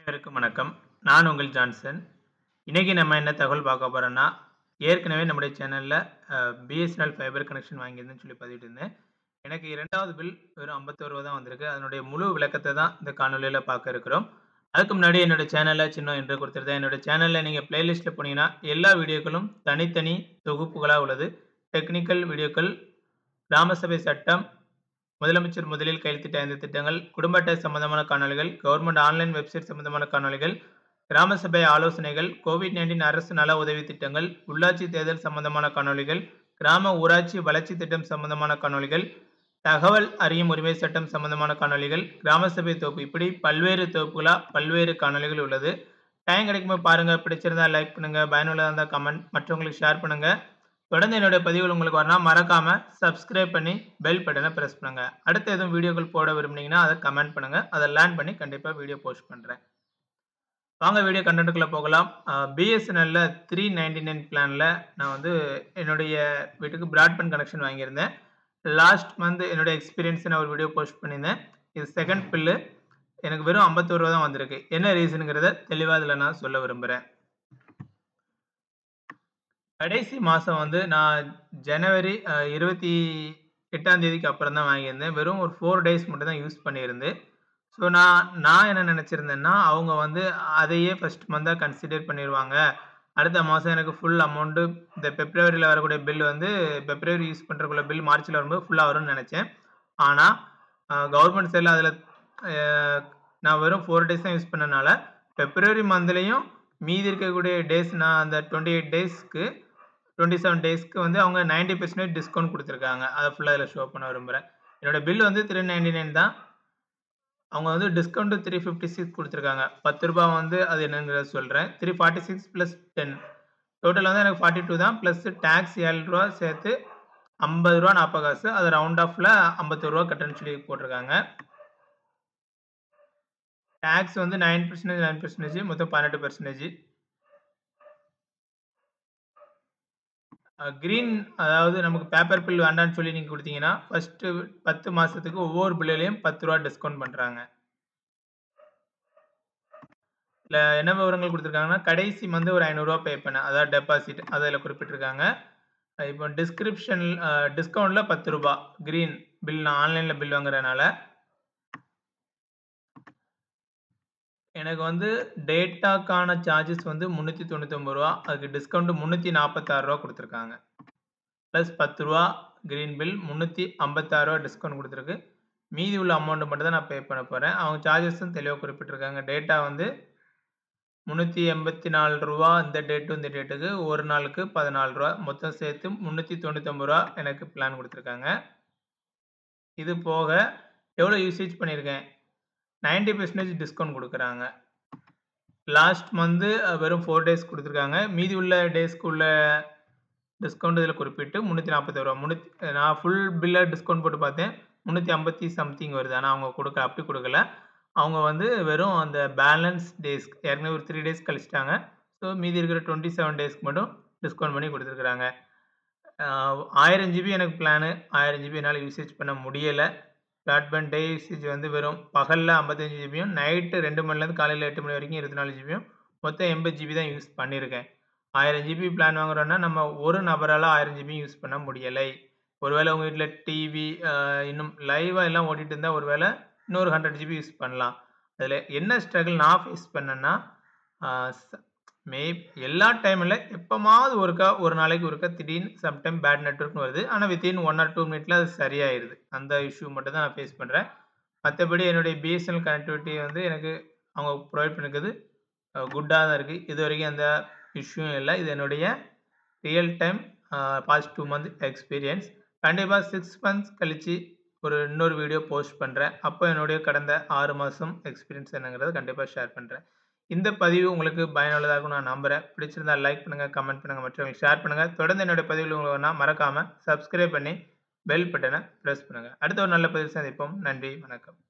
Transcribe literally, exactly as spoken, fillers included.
அனைவருக்கும் வணக்கம். நான் உங்கள் ஜான்சன். இன்னைக்கு நம்ம என்ன தகவல் பார்க்க போறோம்னா, ஏற்கனவே நம்முடைய சேனல்ல அ B S N L fibre connection வாங்கியிருந்தேன்னு சொல்லி பதிவிட்டு இருந்தேன். எனக்கு இரண்டாவது பில் வெறும் ரூ. ஐம்பத்தி ஒன்று தான் வந்திருக்கு. அதனுடைய முழு விளக்கத்த தான் இந்த காணொளியில பார்க்க இருக்கிறோம். அதுக்கு முன்னாடி என்னோட சேனல சின்ன இன்ட்ரோ குடுத்துருந்தேன். என்னோட சேனல்ல நீங்க பிளேலிஸ்ட்ல போனீங்கன்னா, எல்லா வீடியோக்களும் தனித்தனி தொகுப்புகளா உள்ளது. டெக்னிக்கல் வீடியோக்கள், கிராம சபை சட்டம், முதலமைச்சர் முதலில் கையெழுத்திட்ட ஐந்து திட்டங்கள், குடும்ப அட்டை சம்பந்தமான காணொளிகள், கவர்ன்மெண்ட் ஆன்லைன் வெப்சைட் சம்பந்தமான காணொளிகள், கிராம சபை ஆலோசனைகள், கோவிட் பதினைந்து அரசு நல உதவி திட்டங்கள், உள்ளாட்சி தேர்தல் சம்பந்தமான காணொளிகள், கிராம ஊராட்சி வளர்ச்சி திட்டம் சம்பந்தமான காணொளிகள், தகவல் அறியும் உரிமை சட்டம் சம்பந்தமான காணொளிகள், கிராம சபை தொகுப்பு இப்படி பல்வேறு தொகுப்புகளா பல்வேறு காணொளிகள் உள்ளது. டைம் கிடைக்கும்போது பாருங்க. பிடிச்சிருந்தா லைக் பண்ணுங்க. பயனுள்ளதா இருந்தா கமெண்ட் மற்றவங்களுக்கு ஷேர் பண்ணுங்க. தொடர்ந்து என்னுடைய பதிவுகள் உங்களுக்கு வரணும்னா மறக்காம சப்ஸ்கிரைப் பண்ணி பெல் பட்டனை பிரஸ் பண்ணுங்க. அடுத்து எதுவும் வீடியோக்கள் போட விரும்புனீங்கன்னா அதை கமெண்ட் பண்ணுங்க. அதை லேர்ன் பண்ணி கண்டிப்பா வீடியோ போஸ்ட் பண்றேன். வாங்க வீடியோ கண்டென்ட்குள்ள போகலாம். B S N L three ninety nine பிளான்ல நான் வந்து என்னுடைய வீட்டுக்கு பிராட்பேண்ட் கனெக்ஷன் வாங்கியிருந்தேன். லாஸ்ட் மந்த் என்னுடைய எக்ஸ்பீரியன்ஸ் நான் ஒரு வீடியோ போஸ்ட் பண்ணியிருந்தேன். இது செகண்ட் பில்லு. எனக்கு வெறும் ஐம்பத்தி ஒரு ரூபாய் தான் வந்திருக்கு. என்ன ரீசன்ங்கிறத தெளிவா இதில் நான் சொல்ல விரும்புகிறேன். கடைசி மாதம் வந்து நான் ஜனவரி இருபத்தி எட்டாம் தேதிக்கு அப்புறம் தான் வாங்கியிருந்தேன். வெறும் ஒரு ஃபோர் டேஸ் மட்டும் தான் யூஸ் பண்ணியிருந்து. ஸோ நான் நான் என்ன நினச்சிருந்தேன்னா, அவங்க வந்து அதையே ஃபர்ஸ்ட் மந்தாக கன்சிடர் பண்ணிடுவாங்க. அடுத்த மாதம் எனக்கு ஃபுல் அமௌண்ட்டு இந்த பிப்ரவரியில் வரக்கூடிய பில் வந்து பிப்ரவரி யூஸ் பண்ணுறக்குள்ள பில் மார்ச்சில் வரும்போது ஃபுல்லாக வரும்னு நினச்சேன். ஆனால் கவர்மெண்ட் சைடில் அதில் நான் வெறும் ஃபோர் டேஸ் தான் யூஸ் பண்ணனால பிப்ரவரி மந்த்லேயும் மீதி இருக்கக்கூடிய டேஸ் நான் அந்த டுவெண்ட்டி எயிட் டேஸ்க்கு டுவெண்ட்டி செவன் டேஸ்க்கு வந்து அவங்க நைன்டி பர்சன்டேஜ் டிஸ்கவுண்ட் கொடுத்துருக்காங்க. அதை ஃபுல்லாக இதில் ஷோ பண்ண விரும்புகிறேன். என்னோட பில் வந்து த்ரீ நைன்டி நைன் தான். அவங்க வந்து டிஸ்கவுண்ட் த்ரீ ஃபிஃப்டி சிக்ஸ் கொடுத்துருக்காங்க. பத்து ரூபாய் வந்து அது என்னங்கிறத சொல்கிறேன். Three forty six plus ten total வந்து எனக்கு ஃபார்ட்டி டூ தான். ப்ளஸ் டேக்ஸ் ஏழு ரூபா சேர்த்து ஐம்பது ரூபா நாற்பது காசு. அது ரவுண்ட் ஆஃபில் ஐம்பத்தொரு ரூபா கட்டணும்னு சொல்லி போட்டிருக்காங்க. டேக்ஸ் வந்து நைன் பர்சன்டேஜ் நைன் பர்சன்டேஜ் மொத்தம் பதினெட்டு பர்சன்டேஜ். கிரீன் அதாவது நமக்கு பேப்பர் பில் வேண்டான்னு சொல்லி நீங்கள் கொடுத்தீங்கன்னா ஃபஸ்ட்டு பத்து மாதத்துக்கு ஒவ்வொரு பில்லையும் பத்து ரூபா டிஸ்கவுண்ட் பண்ணுறாங்க. இல்லை என்ன விவரங்கள் கொடுத்துருக்காங்கன்னா, கடைசி வந்து ஒரு ஐநூறுரூவா பே பண்ண அதாவது டெபாசிட் அதில் குறிப்பிட்டிருக்காங்க. இப்போ டிஸ்கிரிப்ஷன் டிஸ்கவுண்ட்டில் பத்து ரூபா கிரீன் பில் நான் ஆன்லைனில் பில் வாங்குறதுனால எனக்கு வந்து டேட்டாக்கான சார்ஜஸ் வந்து முந்நூற்றி தொண்ணூற்றி ஒன்பது ரூபா. அதுக்கு டிஸ்கவுண்ட் முந்நூற்றி நாற்பத்தாறு ரூபா கொடுத்துருக்காங்க. ப்ளஸ் பத்து ரூபா கிரீன் பில் முந்நூற்றி ஐம்பத்தாறு ரூபா டிஸ்கவுண்ட் கொடுத்துருக்கு. மீதி உள்ள அமௌண்ட்டு மட்டும் தான் நான் பே பண்ண போகிறேன். அவங்க சார்ஜஸும் தெளிவாக குறிப்பிட்டிருக்காங்க. டேட்டா வந்து முந்நூற்றி எண்பத்தி நாலு ரூபா இந்த டேட்டு இந்த டேட்டுக்கு ஒரு நாளுக்கு பதினாலு ரூபா மொத்தம் சேர்த்து முந்நூற்றி தொண்ணூற்றி ஒன்பது ரூபா எனக்கு பிளான் கொடுத்துருக்காங்க. இது போக எவ்வளோ யூசேஜ் பண்ணியிருக்கேன், நைன்டி பர்சன்டேஜ் டிஸ்கவுண்ட் கொடுக்குறாங்க. லாஸ்ட் மந்த்து வெறும் ஃபோர் டேஸ் கொடுத்துருக்காங்க. மீதி உள்ள டேஸ்க்கு உள்ள டிஸ்கவுண்ட் இதில் குறிப்பிட்டு முந்நூற்றி நாற்பத்தி ரூபா முந்நூற்றி நான் ஃபுல் பில்லை டிஸ்கவுண்ட் போட்டு பார்த்தேன். முந்நூற்றி ஐம்பத்தி சம்திங் வருது. ஆனால் அவங்க கொடுக்க அப்படி கொடுக்கல. அவங்க வந்து வெறும் அந்த பேலன்ஸ் டேஸ்க்கு ஏற்கனவே ஒரு த்ரீ டேஸ் கழிச்சிட்டாங்க. ஸோ மீதி இருக்கிற டுவெண்ட்டி செவன் டேஸ்க்கு மட்டும் டிஸ்கவுண்ட் பண்ணி கொடுத்துருக்குறாங்க. ஆயிரம் ஜிபி எனக்கு பிளானு. ஆயிரம் ஜிபி என்னால் யூசேஜ் பண்ண முடியலை. பிராட்பேண்ட் டே யூசேஜ் வந்து வெறும் பகலில் ஐம்பத்தஞ்சு ஜிபியும் நைட்டு ரெண்டு மணிலேருந்து காலையில் எட்டு மணி வரைக்கும் இருபத்தி நாலு ஜிபியும் மொத்தம் எண்பது ஜிபி தான் யூஸ் பண்ணியிருக்கேன். ஆயிரம் ஜிபி பிளான் வாங்குறோன்னா நம்ம ஒரு நபரால் ஆயிரம் ஜிபி யூஸ் பண்ண முடியலை. ஒருவேளை உங்கள் வீட்டில் டிவி இன்னும் லைவாக எல்லாம் ஓட்டிகிட்டு இருந்தால் ஒருவேளை இன்னொரு ஹண்ட்ரட் ஜிபி யூஸ் பண்ணலாம். அதில் என்ன ஸ்ட்ரகிள் நான் ஃபேஸ் பண்ணேன்னா, மே எல்லா டைமில் எப்போமாவது ஒருக்கா ஒரு நாளைக்கு ஒருக்கா திடீர்னு சம்டைம் பேட் நெட்ஒர்க்னு வருது. ஆனால் வித்தின் ஒன் ஆர் டூ மினிட்ல அது சரியாயிருது. அந்த இஷ்யூ மட்டும் தான் நான் ஃபேஸ் பண்ணுறேன். மற்றபடி என்னுடைய B S N L connectivity வந்து எனக்கு அவங்க ப்ரொவைட் பண்ணிருக்குது குட்டாக தான் இருக்குது. இது வரைக்கும் அந்த இஷ்யூவும் இல்லை. இது என்னுடைய real time past two month experience. கண்டிப்பாக சிக்ஸ் மந்த்ஸ் கழித்து ஒரு இன்னொரு வீடியோ போஸ்ட் பண்ணுறேன். அப்போ என்னுடைய கடந்த ஆறு மாதம் எக்ஸ்பீரியன்ஸ் என்னங்கிறத கண்டிப்பாக ஷேர் பண்ணுறேன். இந்த பதிவு உங்களுக்கு பயனுள்ளதாக இருக்கும் நான் நம்புகிறேன். பிடிச்சிருந்தா லைக் பண்ணுங்கள், கமெண்ட் பண்ணுங்கள், மற்றவங்களுக்கு ஷேர் பண்ணுங்கள். தொடர்ந்து என்னுடைய பதிவுகள் உங்களுக்கு மறக்காமல் சப்ஸ்கிரைப் பண்ணி பெல் பட்டனை ப்ரெஸ் பண்ணுங்கள். அடுத்த ஒரு நல்ல பதிவு சந்திப்போம். நன்றி, வணக்கம்.